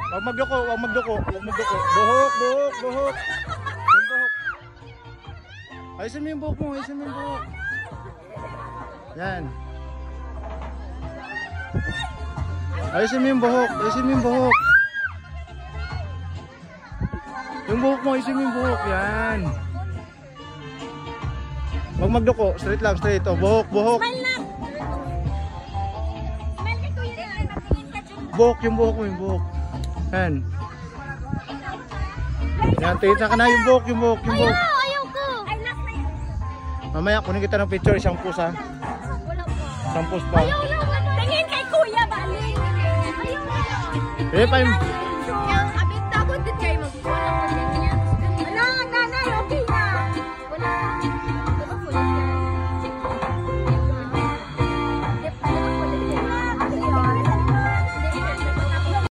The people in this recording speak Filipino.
Huwag magduko, huwag magduko, huwag magduko. Buhok, buhok, buhok. Yung buhok. Ayusin mo yung buhok mo, ayusin mo yung buhok. Yan. Ayusin mo yung buhok, ayusin mo yung buhok. Yung buhok mo, ayusin mo yung buhok. Yan. Huwag magduko, straight lang, straight. O, buhok, buhok. Smile na! Smile ka kuya na. Buhok, yung buhok mo, yung buhok. Yan. Yan, tingin ka na yung buhok, yung buhok, yung buhok. Ayaw ko! Ay, last na yun. Mamaya, kunin kita ng picture, isang pus ha. Wala pa. Isang pus pa. Ayaw, tingin kay kuya, bali. Ayaw. Eh, pa yung...